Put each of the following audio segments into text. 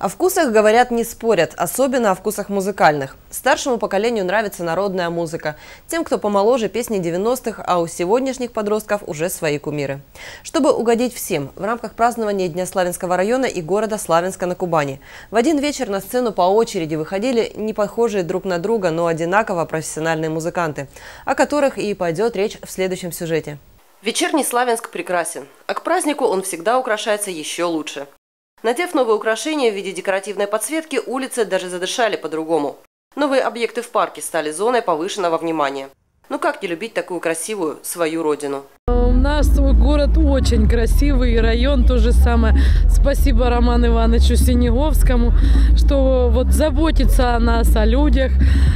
О вкусах, говорят, не спорят, особенно о вкусах музыкальных. Старшему поколению нравится народная музыка. Тем, кто помоложе, песни 90-х, а у сегодняшних подростков уже свои кумиры. Чтобы угодить всем, в рамках празднования Дня Славянского района и города Славянска на Кубани, в один вечер на сцену по очереди выходили не похожие друг на друга, но одинаково профессиональные музыканты, о которых и пойдет речь в следующем сюжете. Вечерний Славянск прекрасен, а к празднику он всегда украшается еще лучше. Надев новые украшения в виде декоративной подсветки, улицы даже задышали по-другому. Новые объекты в парке стали зоной повышенного внимания. Ну как не любить такую красивую свою родину? У нас город очень красивый, район то же самое. Спасибо Роману Ивановичу Синеговскому, что вот заботится о нас, о людях.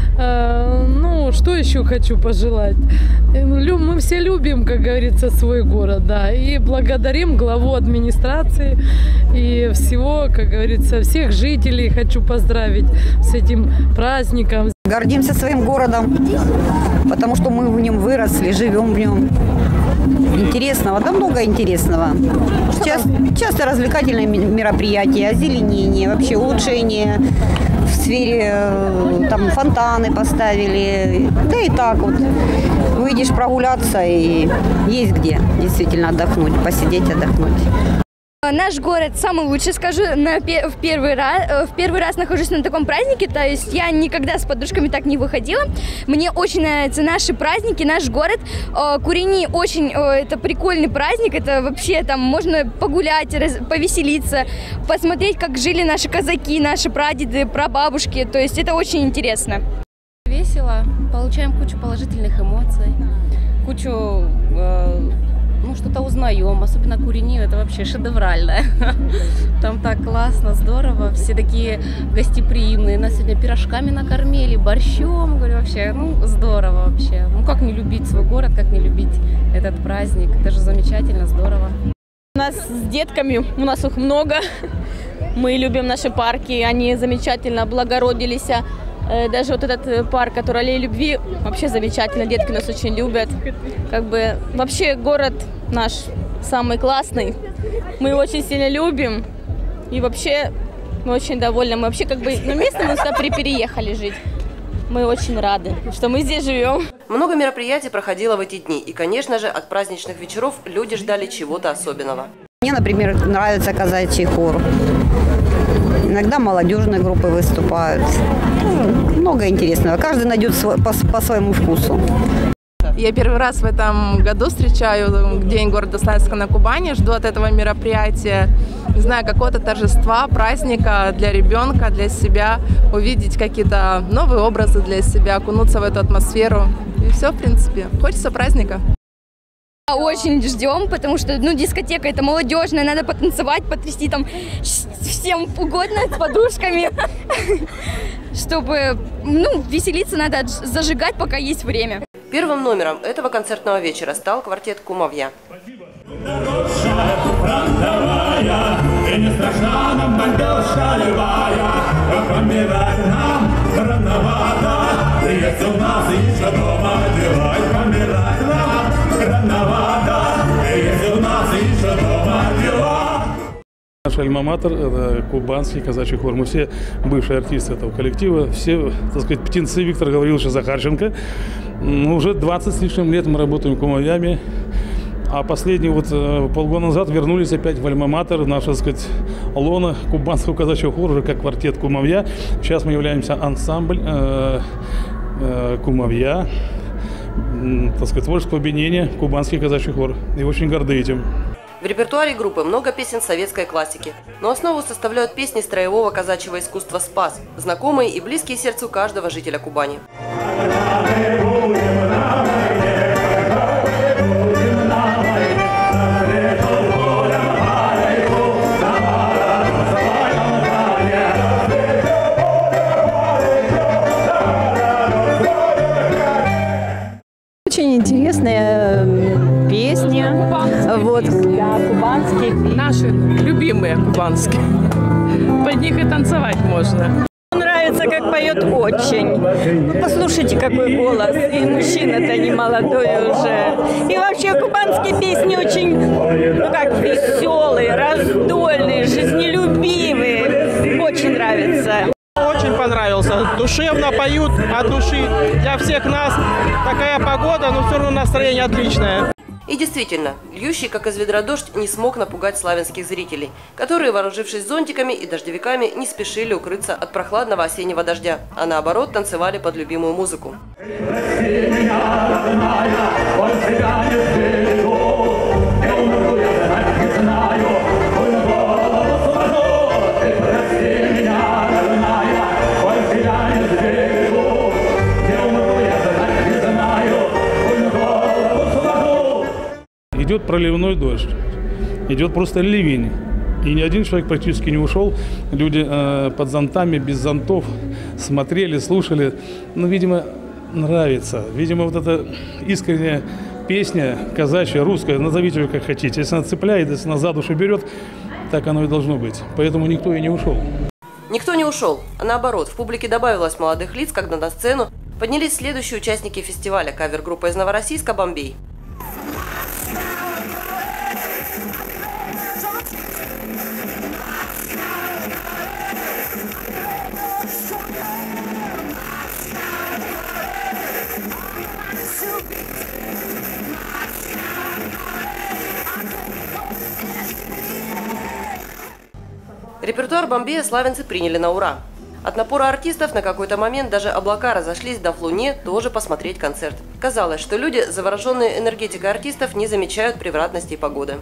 Ну, что еще хочу пожелать? Мы все любим, как говорится, свой город, да, и благодарим главу администрации и всего, как говорится, всех жителей хочу поздравить с этим праздником. Гордимся своим городом, потому что мы в нем выросли, живем в нем. Интересного, да много интересного. Часто развлекательные мероприятия, озеленение, вообще улучшение в сфере, там фонтаны поставили. Да и так вот. Выйдешь прогуляться и есть где действительно отдохнуть, посидеть, отдохнуть. Наш город самый лучший, скажу, в первый раз нахожусь на таком празднике, то есть я никогда с подружками так не выходила. Мне очень нравятся наши праздники, наш город. Курени очень, это прикольный праздник, это вообще там можно погулять, повеселиться, посмотреть, как жили наши казаки, наши прадеды, прабабушки, то есть это очень интересно. Весело, получаем кучу положительных эмоций, кучу... что-то узнаем, особенно Курени, это вообще шедеврально. Там так классно, здорово, все такие гостеприимные. Нас сегодня пирожками накормили, борщом, говорю, вообще, здорово вообще. Как не любить свой город, как не любить этот праздник, это же замечательно, здорово. У нас с детками, у нас их много, мы любим наши парки, они замечательно облагородились. Даже вот этот парк, который Аллея любви, вообще замечательно, детки нас очень любят. Вообще город наш самый классный, мы его очень сильно любим и вообще мы очень довольны. Мы вообще место мы сюда переехали жить. Мы очень рады, что мы здесь живем. Много мероприятий проходило в эти дни. И, конечно же, от праздничных вечеров люди ждали чего-то особенного. Мне, например, нравится казачий хор. Иногда молодежные группы выступают. Много интересного. Каждый найдет по своему вкусу. Я первый раз в этом году встречаю День города Славянска на Кубани. Жду от этого мероприятия, не знаю, какого-то торжества, праздника для ребенка, для себя. Увидеть какие-то новые образы для себя, окунуться в эту атмосферу. И все, в принципе. Хочется праздника. Очень ждем, потому что дискотека это молодежная, надо потанцевать, потрясти там всем угодно с подружками. Чтобы веселиться, надо зажигать, пока есть время. Первым номером этого концертного вечера стал квартет «Кумовья». Наш альма-матер – это кубанский казачий хор. Мы все бывшие артисты этого коллектива, все, так сказать, птенцы Виктора Гавриловича Захарченко. Уже 20 с лишним лет мы работаем кумовьями, а последние полгода назад вернулись опять в альма-матер, наша, так сказать, лона кубанского казачьего хора, уже как квартет «Кумовья». Сейчас мы являемся ансамбль «Кумовья», так сказать, творческого объединения «Кубанский казачий хор». И очень горды этим. В репертуаре группы много песен советской классики, но основу составляют песни строевого казачьего искусства «Спас», знакомые и близкие сердцу каждого жителя Кубани. Очень интересная песня, кубанские. Наши любимые кубанские. Под них и танцевать можно. Нравится, как поет, очень. Послушайте, какой голос. И мужчина-то не молодой уже. И вообще кубанские песни очень, веселые, раздольные, жизнелюбивые. Очень нравится. Очень понравился. Душевно поют от души. Для всех нас такая погода, но все равно настроение отличное. И действительно, льющий как из ведра дождь не смог напугать славянских зрителей, которые, вооружившись зонтиками и дождевиками, не спешили укрыться от прохладного осеннего дождя, а наоборот танцевали под любимую музыку. Идет проливной дождь, идет просто ливень. И ни один человек практически не ушел. Люди под зонтами, без зонтов смотрели, слушали. Ну, видимо, нравится. Видимо, вот эта искренняя песня, казачья, русская, назовите ее как хотите. Если она цепляет, если она за душу берет, так оно и должно быть. Поэтому никто и не ушел. Никто не ушел, а наоборот, в публике добавилось молодых лиц, когда на сцену поднялись следующие участники фестиваля, кавер-группа из Новороссийска «Бомбей». Репертуар «Бомбея» славянцы приняли на ура. От напора артистов на какой-то момент даже облака разошлись, дав Луне тоже посмотреть концерт. Казалось, что люди, завороженные энергетикой артистов, не замечают превратностей погоды.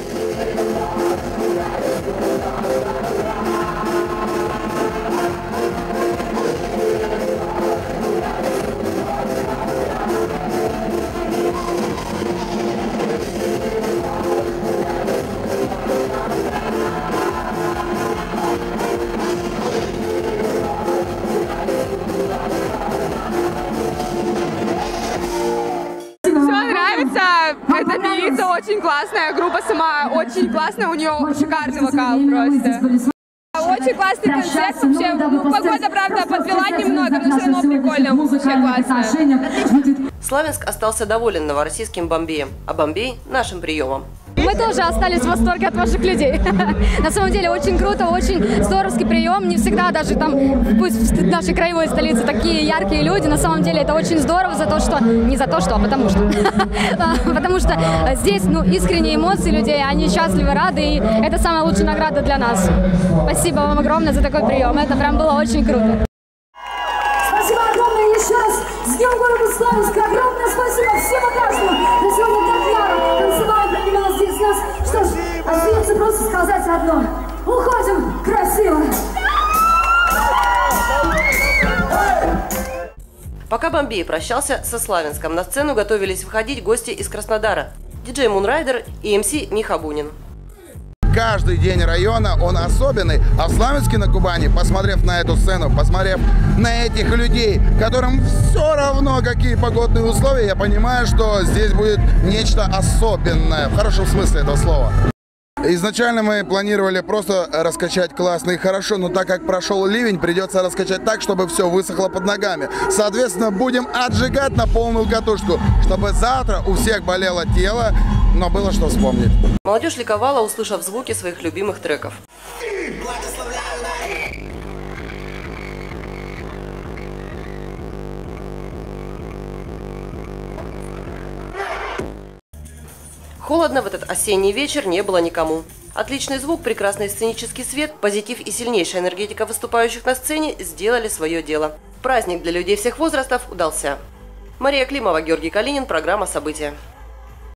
Это певица очень классная, группа сама очень классная, у нее шикарный вокал просто. Очень классный концерт вообще. Ну, погода, правда, подвела немного, но все равно прикольно, вообще классно. Славянск остался доволен новороссийским «Бомбеем», а «Бомбей» – нашим приемом. Мы тоже остались в восторге от ваших людей. На самом деле очень круто, очень здоровский прием. Не всегда даже там, пусть в нашей краевой столице такие яркие люди. На самом деле это очень здорово за то, что... Не за то, что, а потому что. Потому что здесь искренние эмоции людей, они счастливы, рады, и это самая лучшая награда для нас. Спасибо вам огромное за такой прием. Это прям было очень круто. Спасибо огромное еще раз. С Днем города Славянска. Огромное спасибо всем участникам. На сегодня так яро танцевала, принимала здесь нас. Что ж, остается просто сказать одно. Уходим красиво. Пока «Бомбей» прощался со Славянском, на сцену готовились выходить гости из Краснодара. Диджей Мунрайдер и МС Миха Бунин. Каждый день района, он особенный, а в Славянске на Кубани, посмотрев на эту сцену, посмотрев на этих людей, которым все равно какие погодные условия, я понимаю, что здесь будет нечто особенное, в хорошем смысле этого слова. Изначально мы планировали просто раскачать классно и хорошо, но так как прошел ливень, придется раскачать так, чтобы все высохло под ногами. Соответственно, будем отжигать на полную катушку, чтобы завтра у всех болело тело, но было что вспомнить. Молодежь ликовала, услышав звуки своих любимых треков. Холодно в этот осенний вечер не было никому. Отличный звук, прекрасный сценический свет, позитив и сильнейшая энергетика выступающих на сцене сделали свое дело. Праздник для людей всех возрастов удался. Мария Климова, Георгий Калинин, программа «События».